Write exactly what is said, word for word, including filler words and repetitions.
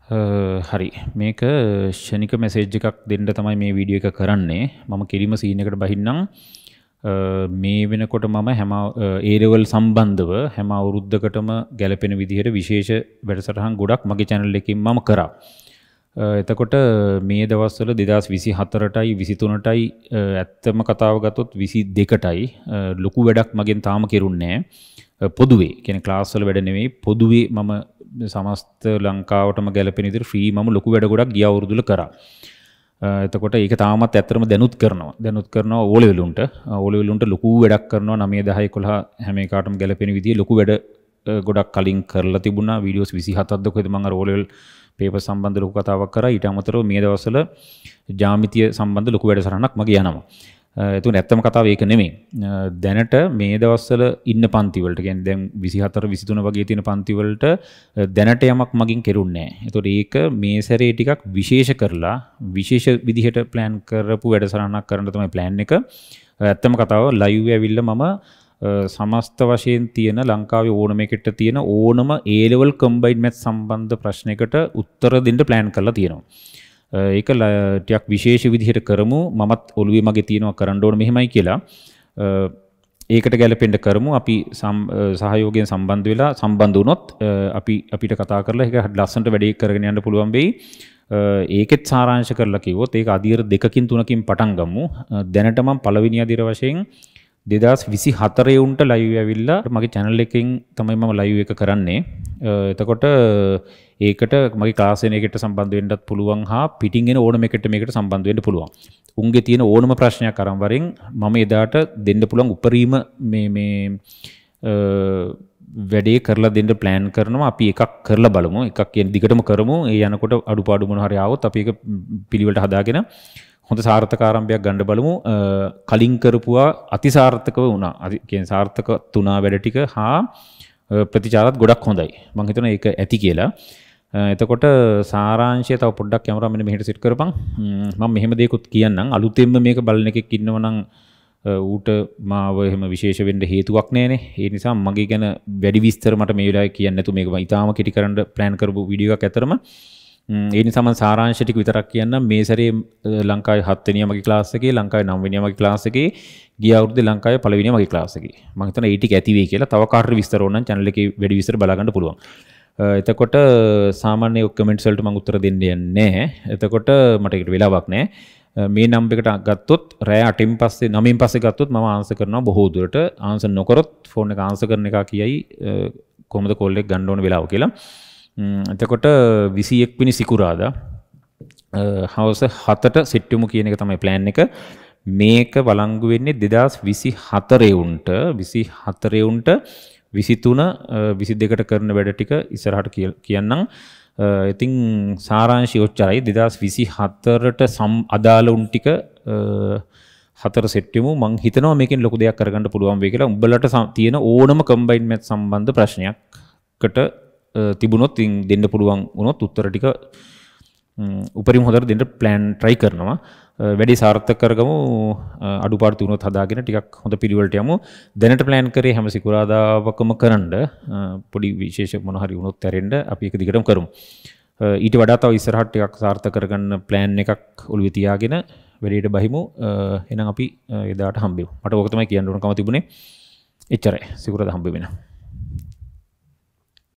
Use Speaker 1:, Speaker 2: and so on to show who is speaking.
Speaker 1: හරි මේක ෂණික මැසේජ් එකක් දෙන්න තමයි මේ වීඩියෝ එක කරන්නේ. මම කිරිම සීන් එකට බහින්නම්. මේ වෙනකොට මම හැම ඒ ලෙවල් සම්බන්ධව හැම අවුරුද්දකටම ගැලපෙන විදිහට විශේෂ වැඩසටහන් ගොඩක් මගේ channel එකකින් මම කරා. එතකොට මේ දවස්වල දෙදාස් විසි හතරටයි විසි තුනටයි ඇත්තම කතාව ගත්තොත් විසි දෙකටයි ලොකු වැඩක් මගෙන් තාම කෙරුන්නේ නැහැ. පොදුවේ කියන්නේ ක්ලාස් වල වැඩ නෙවෙයි පොදුවේ මම සමස්ත ලංකාවටම ගැලපෙන විදිහට ෆ්‍රී මම ලොකු වැඩ ගොඩක් ගිය අවුරුදු වල කරා. එතකොට ඒක තාමත් ඇත්තටම දැනුත් කරනවා. දැනුත් කරනවා ඕ ලෙවල් උන්ට. ඕ ලෙවල් උන්ට ලොකු වැඩක් කරනවා නවය දහ එකොළහ හැම එකකටම ගැලපෙන විදිහේ ලොකු වැඩ ගොඩක් කලින් කරලා තිබුණා. වීඩියෝස් විසි හතක්ද කොහෙද මම අර ඕ ලෙවල් පේපර් සම්බන්ධ ලොකු කතාවක් කරා. ඊට අමතරව මේ දවස්වල ජ්‍යාමිතිය සම්බන්ධ ලොකු වැඩසටහනක් මගේ යනවා. එතකොට ඇත්තම කතාව ඒක නෙමෙයි. දැනට මේ දවස්වල ඉන්න පන්ති වලට කියන්නේ දැන් විසි හතර විසි තුන වගේ තියෙන පන්ති වලට දැනට යමක් මගින් කෙරුන්නේ නැහැ. එතකොට ඒක මේ සැරේ ටිකක් විශේෂ කරලා විශේෂ විදිහට plan කරපු වැඩසටහනක් කරන්න තමයි plan එක. ඇත්තම කතාව live ඇවිල්ලා මම සමස්ත වශයෙන් තියෙන ලංකාවේ ඕනම එකට තියෙන ඕනම A level combined maths සම්බන්ධ ප්‍රශ්නයකට උත්තර දෙන්න plan කරලා තියෙනවා. ඒක ටිකක් විශේෂ විදිහට කරමු. මමත් ඔළුවේ මගේ තියෙනවා කරන්න ඕන මෙහෙමයි කියලා. ඒකට ගැලපෙන්න කරමු. අපි සහයෝගයෙන් සම්බන්ධ වෙලා සම්බන්ධ වුණොත් අපි අපිට කතා කරලා ඒක ලස්සනට වැඩේ කරගෙන යන්න පුළුවන් වෙයි. ඒකෙත් සාරාංශ කරලා කිව්වොත් ඒක අදියර දෙකකින් තුනකින් පටන් ගමු. දැනට මම පළවෙනි අදියර වශයෙන් දෙදාස් විසි හතරේ උන්ට live ඇවිල්ලා මගේ channel එකෙන් තමයි මම live එක කරන්නේ. එතකොට ඒකට මගේ ක්ලාස් වෙන එකට සම්බන්ධ වෙන්නත් පුළුවන් හා පිටින් එන ඕනම එකට මේකට සම්බන්ධ වෙන්න පුළුවන්. උන්ගේ තියෙන ඕනම ප්‍රශ්නයක් අරන් වරින් මම එදාට දෙන්න පුළුවන් උපරිම මේ මේ වැඩේ කරලා දෙන්න plan කරනවා. අපි එකක් කරලා බලමු. එකක් කියන දිගටම කරමු. ඒ යනකොට අඩුපාඩු මොන හරි ආවොත් අපි ඒක පිළිවෙලට හදාගෙන හොඳ සාර්ථක ආරම්භයක් ගන්න බලමු. කලින් කරපුවා අතිසාර්ථකව වුණා. කියන්නේ සාර්ථක තුනා වැඩ ටික හා ප්‍රතිචාරත් ගොඩක් හොඳයි. මම හිතනවා ඒක ඇති කියලා. එතකොට සාරාංශය තව පොඩ්ඩක් කැමරා මෙන්න මෙහෙට සෙට් කරපන්. මම මෙහෙම දෙයක්ත් කියන්නම්. අලුතෙන්ම මේක බලන එකෙක් ඉන්නව නම් ඌට මාව එහෙම විශේෂ වෙන්න හේතුවක් නැහැනේ. ඒ නිසා මගේ ගැන වැඩි විස්තර මට මේ වෙලාවේ කියන්න නැතු මේක මම ඊටාම කෙටි කරන්න plan කරපු වීඩියෝ එකක් ඇතරම. ඒ නිසා මම සාරාංශ ටික විතරක් කියන්නම්. මේ සැරේ ලංකාවේ හත් වෙනියා මගේ ක්ලාස් එකේ, ලංකාවේ නව වෙනියා මගේ ක්ලාස් එකේ, ගිය අවුරුද්දේ ලංකාවේ පළවෙනියා මගේ ක්ලාස් එකේ. මම හිතනවා ඒ ටික ඇති වෙයි කියලා. තව කාටරි විස්තර ඕන නම් channel එකේ වැඩි විස්තර බලා ගන්න පුළුවන්. එතකොට සාමාන්‍ය කමෙන්ට්ස් වලට මම උත්තර දෙන්න යන්නේ නැහැ. එතකොට මට ඒකට වෙලාවක් නැහැ. මේ නම්බර් එකට ගත්තොත් රෑ අටෙන් පස්සේ නවයෙන් පස්සේ ගත්තොත් මම ආන්සර් කරනවා බොහෝ දුරට. ආන්සර් නොකරොත් ෆෝන් එක ආන්සර් කරන එක කියයි කොහොමද කෝල් එක ගන්න ඕන වෙලාව කියලා. එතකොට විසි එක් වෙනි සිකුරාදා හවස හතට සෙට් වෙමු කියන එක තමයි plan එක. මේක වළංගු වෙන්නේ දෙදාස් විසි හතරේ උන්ට විසි හතරේ උන්ට විසි තුන විසි දෙකට කරන වැඩ ටික ඉස්සරහට කියන්නම්. ඉතින් සාරාංශය ඔච්චරයි. දෙදාස් විසි හතරට අදාළ උන් ටික හතර සෙට් වෙමු. මං හිතනවා මේකෙන් ලොකු දෙයක් කරගන්න පුළුවන් වෙයි කියලා. උඹලට තියෙන ඕනම combined math සම්බන්ධ ප්‍රශ්නයක්කට තිබුණොත් දෙන්න පුළුවන් වුණොත් උත්තර ටික උපරිම හොඳට දෙන්න plan try කරනවා. වැඩි සාර්ථක කරගමු. අඩුපාඩු තුනොත් හදාගෙන ටිකක් හොඳ පිළිවෙලට යමු. දැනට plan කරේ හැම සිකුරාදාවකම කරන්න. පොඩි විශේෂ මොන හරි වුණොත් ඇරෙන්න අපි ඒක දිගටම කරමු. ඊට වඩා තව ඉස්සරහට ටිකක් සාර්ථක කරගන්න plan එකක් ඔළුවේ තියාගෙන වැඩේට බහිමු. එහෙනම් අපි එදාට හම්බෙමු. මට ඕක තමයි කියන්න ඕනකම තිබුණේ. එච්චරයි. සිකුරාදා හම්බෙමු.